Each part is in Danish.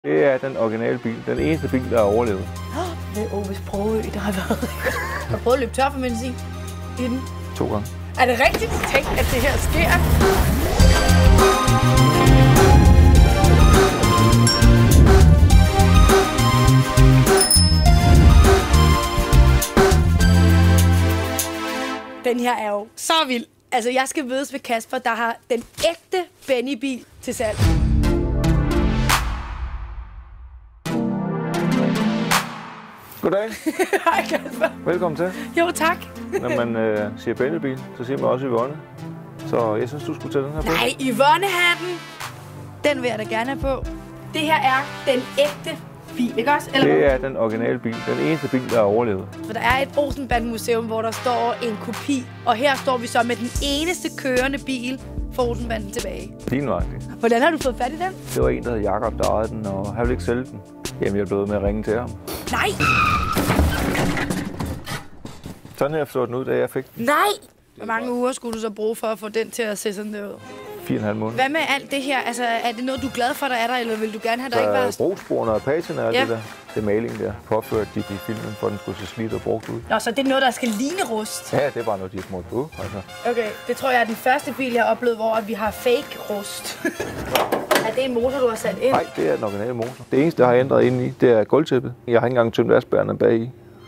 Det er den originale bil. Den eneste bil, der har overlevet. Det er Oves Sprogø, der har været. Har du prøvet at løbe tør for benzin i den? 2 gange. Er det rigtigt? Tænk, at det her sker. Den her er jo så vild. Altså, jeg skal mødes med Kasper, der har den ægte Benny-bil til salg. Goddag. Hej, Kasper. Velkommen til. Jo, tak. Når man siger Benny-bil, så siger man også Yvonne. Så jeg synes, du skulle tage den her på. Nej, Yvonne-hatten. Den vil jeg da gerne have på. Det her er den ægte bil, ikke også? Eller det er den originale bil. Den eneste bil, der har overlevet. For der er et Olsenbanden-museum, hvor der står en kopi. Og her står vi så med den eneste kørende bil for Olsenbanden tilbage. Lige nøjagtigt. Hvordan har du fået fat i den? Det var en, der hed Jakob, der ejede den, og han ville ikke sælge den. Jamen, jeg blev med at ringe til ham. Nej! Sådan her så den ud, da jeg fik den. Nej! Hvor mange uger skulle du så bruge for at få den til at se sådan der ud? 4,5 måneder. Hvad med alt det her? Altså, er det noget, du er glad for, der er der, eller vil du gerne have, der ikke var... Der er brugsporene og paterne og alt det der. Det maling der. Påført de i filmen, for den skulle se slidt og brugt ud. Nå, så det er noget, der skal ligne rust? Ja, det er bare noget, de har smurt på. Altså. Okay, det tror jeg er den første bil, jeg har oplevet, hvor vi har fake rust. Er det en motor, du har sat ind? Nej, det er den originale motor. Det eneste, der har ændret indeni, det er gulvtæppet. Jeg har ikke engang tømt vaskebærerne bagi.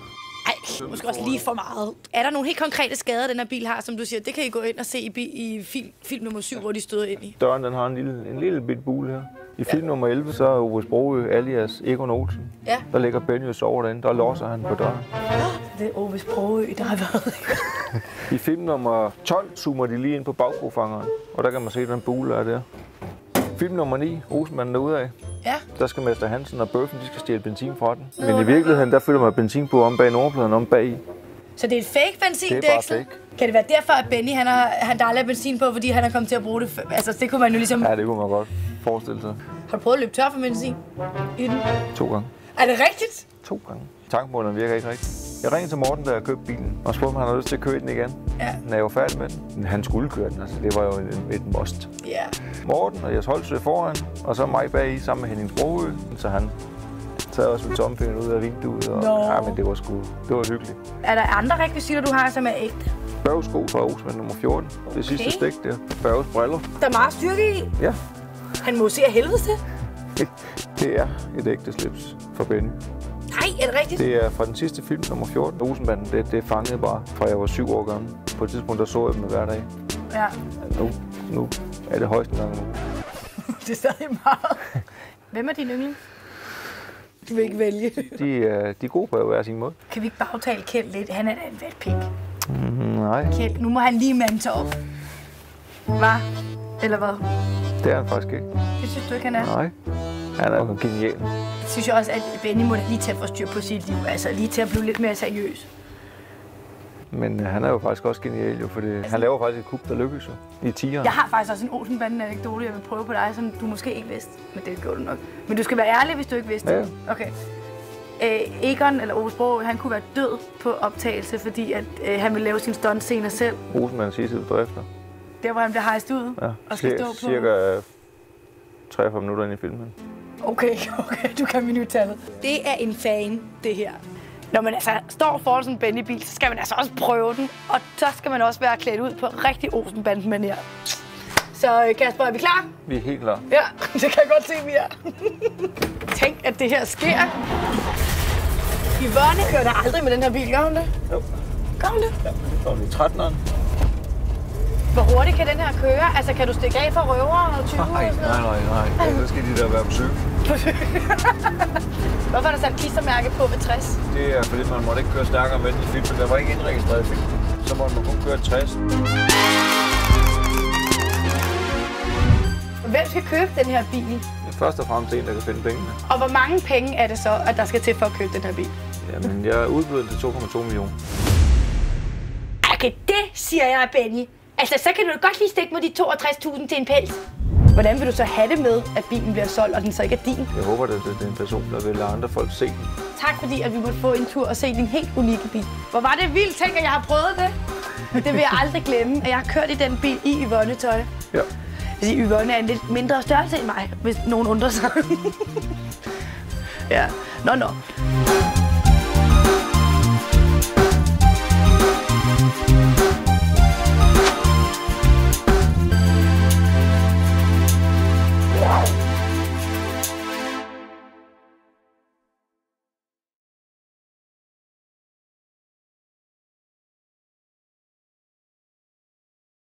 Ej, måske også lige for meget. Er der nogle helt konkrete skader, den her bil har, som du siger, det kan I gå ind og se i film nummer 7, hvor de støder ind i? Døren, den har en lille bit bule her. I film nummer 11, så er Ove Sprogø alias Egon Olsen. Ja. Der ligger Benny og sover derinde. Der låser han på døren. Det er Ove Sprogø, der har været. I film nummer 12 zoomer de lige ind på bagbrofangeren, og der kan man se, den bule er der. Film nummer 9, Olsenbanden derude af. Ja. Der skal Mester Hansen og Bøffen, de skal stjæle benzin fra den. Men i virkeligheden, der fylder man benzin på om bag nummerpladen, om bag i. Så det er et fake benzin, det er bare fake. Kan det være derfor, at Benny, han der aldrig benzin på, fordi han er kommet til at bruge det? Altså, det kunne man jo ligesom... Ja, det kunne man godt forestille sig. Har du prøvet at løbe tør for benzin i den? 2 gange. Er det rigtigt? 2 gange. Tankmåleren virker ikke rigtigt. Jeg ringede til Morten, da jeg købte bilen, og spurgte, om han havde lyst til at køre den igen. Ja. Når jeg var færdig med den. Han skulle køre den, altså det var jo et must. Ja. Morten og Jes Holtsø foran, og så mig bag i sammen med Henning Sprogø. Så han tager også med tommelfingeren ud af vinduet, og ja, men det var hyggeligt. Er der andre rekvisitter, du har, som er ægte? Børges sko fra Olsenbanden nummer 14. Okay. Det sidste stik der. Børges briller. Der er meget styrke i. Ja. Han må se af helvede til. Det er et ægte slips for Benny. Nej, er det rigtigt? Det er fra den sidste film, nummer 14. Olsenbanden, det fangede bare fra jeg var 7 år gammel. På et tidspunkt, der så jeg dem hver dag. Ja. Nu er det højst en gang nu. Det er stadig meget. Hvem er din yndling? Du vil ikke vælge. De er gode på at være sin måde. Kan vi ikke bagtale Kjeld lidt? Han er da en vatpik. Nej. Kjeld, nu må han lige mande sig op. Hvad? Eller hvad? Det er han faktisk ikke. Det synes du ikke, han er? Nej. Han er jo genial. Jeg synes jo også, at Benny må da lige til at få styr på sit liv. Altså lige til at blive lidt mere seriøs. Men han er jo faktisk også genial, jo, fordi han laver faktisk et kub, der lykkes jo, i 10'erne. Jeg har faktisk også en Olsenbanden-anekdote, jeg vil prøve på dig, som du måske ikke vidste. Men det gjorde du nok. Men du skal være ærlig, hvis du ikke vidste. Ja. Okay. Egon, eller Ove Sprogø, han kunne være død på optagelse, fordi at, han ville lave sin stuntscener selv. Olsenbanden sidste drifter. Der, hvor han bliver hejst ud og skal stå på. Cirka 43 minutter ind i filmen. Okay, du kan minuttallet. Det er en fan, det her. Når man altså står foran sådan en Benny-bil, så skal man altså også prøve den. Og så skal man også være klædt ud på rigtig Olsenbanden-manér. Så Kasper, er vi klar? Vi er helt klar. Ja, det kan jeg godt se, vi er. Tænk, at det her sker. Yvonne kører der aldrig med den her bil, gør hun det? Jo. Gør hun det? Ja, men det går i 13'eren. Hvor hurtigt kan den her køre? Altså, kan du stikke af for røvere og tyve? Nej. Så skal de der være på cykel. Hvorfor er der sat klistermærke på ved 60? Det er fordi, man måtte ikke køre stærkere med den i filmen. Der var ikke indregistreret i filmen. Så måtte man kun køre 60. Hvem skal købe den her bil? Det er først og fremmest en, der kan finde pengene. Og hvor mange penge er det så, at der skal til for at købe den her bil? Jamen, jeg udbyder den til 2,2 millioner. Okay, det siger jeg, Benny. Altså, så kan du godt lige stikke mig de 62.000 til en pels. Hvordan vil du så have det med, at bilen bliver solgt, og den så ikke er din? Jeg håber, at det er en person, der vil lade andre folk se den. Tak fordi, at vi måtte få en tur og se din helt unikke bil. Hvor var det vildt, tænk, at jeg har prøvet det. Det vil jeg aldrig glemme, at jeg har kørt i den bil i Yvonne-tøj. Ja. sige, Yvonne er en lidt mindre størrelse end mig, hvis nogen undrer sig. Ja, nå.